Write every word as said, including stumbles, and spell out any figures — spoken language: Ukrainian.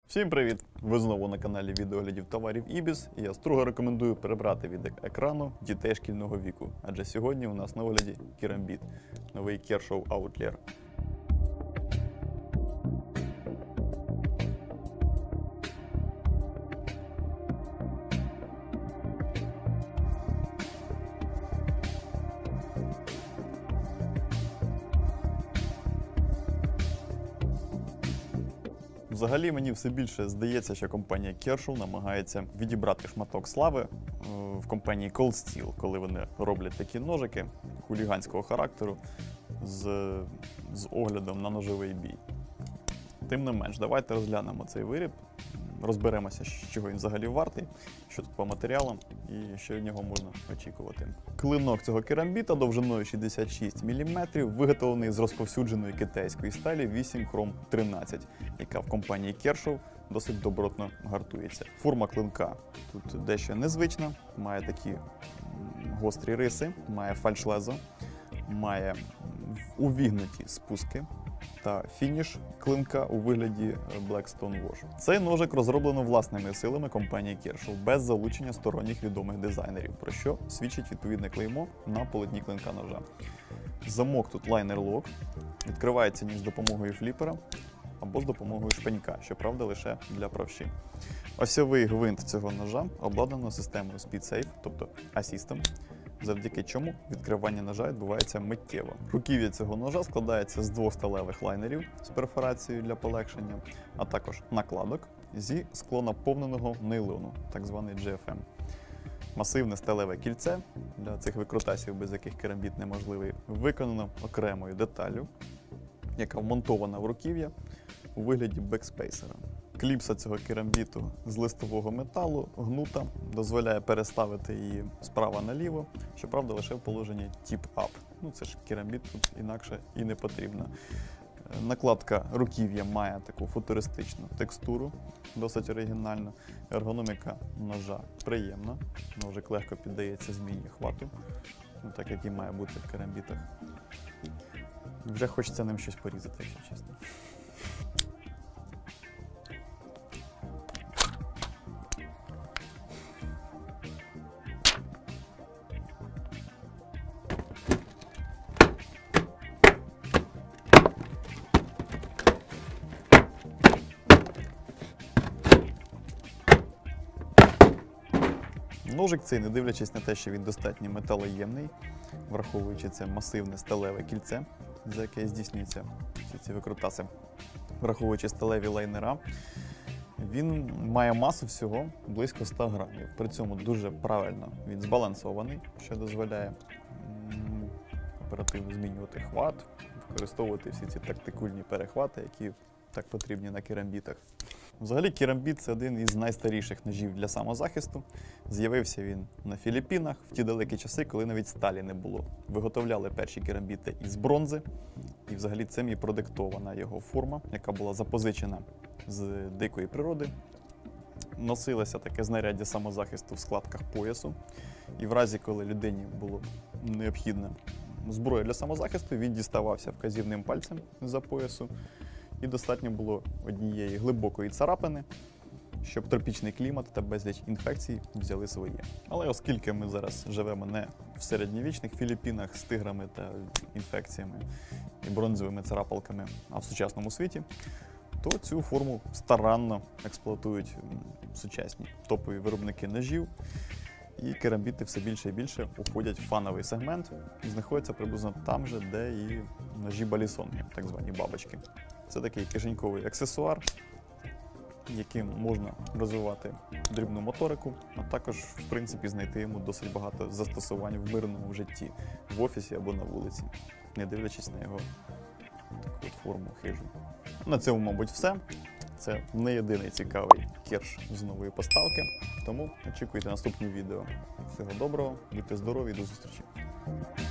Всім привіт! Ви знову на каналі відеоглядів товарів Ібіс, і я строго рекомендую перебрати від екрану дітей шкільного віку, адже сьогодні у нас на огляді Керамбіт, новий Kershaw Outlier. Взагалі мені все більше здається, що компанія Kershaw намагається відібрати шматок слави в компанії Cold Steel, коли вони роблять такі ножики хуліганського характеру з, з оглядом на ножовий бій. Тим не менш, давайте розглянемо цей виріб, розберемося, чого він взагалі вартий, що тут по матеріалам і що від нього можна очікувати. Клинок цього керамбіта довжиною шістдесят шість міліметрів, виготовлений з розповсюдженої китайської сталі вісім хром тринадцять, яка в компанії Kershaw досить добротно гартується. Форма клинка тут дещо незвична, має такі гострі риси, має фальшлезо, має увігнуті спуски та фініш клинка у вигляді Blackstone Wash. Цей ножик розроблено власними силами компанії Kershaw, без залучення сторонніх відомих дизайнерів, про що свідчить відповідне клеймо на полотні клинка ножа. Замок тут лайнер-лок, відкривається ніж з допомогою фліпера або з допомогою шпенька, щоправда лише для правші. Осьовий гвинт цього ножа обладнано системою SpeedSafe, тобто Assistant, завдяки чому відкривання ножа відбувається миттєво. Руків'я цього ножа складається з двох сталевих лайнерів з перфорацією для полегшення, а також накладок зі склонаповненого нейлону, так званий джі еф ем. Масивне сталеве кільце, для цих викрутасів, без яких керамбіт неможливий, виконано окремою деталлю, яка вмонтована в руків'я у вигляді бекспейсера. Кліпса цього керамбіту з листового металу, гнута, дозволяє переставити її справа наліво, щоправда лише в положенні tip-up. Ну це ж керамбіт, тут інакше і не потрібно. Накладка руків'я має таку футуристичну текстуру, досить оригінальну. Ергономіка ножа приємна, ножик легко піддається зміні хвату, ну, так як і має бути в керамбітах. Вже хочеться ним щось порізати, якщо чесно. Ножик цей, не дивлячись на те, що він достатньо металоємний, враховуючи це масивне сталеве кільце, за яке здійснюються всі ці викрутаси, враховуючи сталеві лайнера, він має масу всього близько ста грамів. При цьому дуже правильно він збалансований, що дозволяє оперативно змінювати хват, використовувати всі ці тактикульні перехвати, які так потрібні на керамбітах. Взагалі, керамбіт – це один із найстаріших ножів для самозахисту. З'явився він на Філіппінах в ті далекі часи, коли навіть сталі не було. Виготовляли перші керамбіти із бронзи, і взагалі цим і продиктована його форма, яка була запозичена з дикої природи. Носилося таке знаряддя самозахисту в складках поясу, і в разі, коли людині було необхідна зброя для самозахисту, він діставався вказівним пальцем з-за поясу, і достатньо було однієї глибокої царапини, щоб тропічний клімат та безліч інфекцій взяли своє. Але оскільки ми зараз живемо не в середньовічних Філіппінах з тиграми та інфекціями і бронзовими царапалками, а в сучасному світі, то цю форму старанно експлуатують сучасні топові виробники ножів. І керамбіти все більше і більше уходять в фановий сегмент і знаходяться приблизно там же, де і ножі балісонги, так звані бабочки. Це такий кишеньковий аксесуар, яким можна розвивати дрібну моторику, а також, в принципі, знайти йому досить багато застосувань в мирному житті, в офісі або на вулиці, не дивлячись на його таку от форму хижу. На цьому, мабуть, все. Це не єдиний цікавий керш з нової поставки, тому очікуйте наступні відео. Всього доброго, будьте здорові і до зустрічі!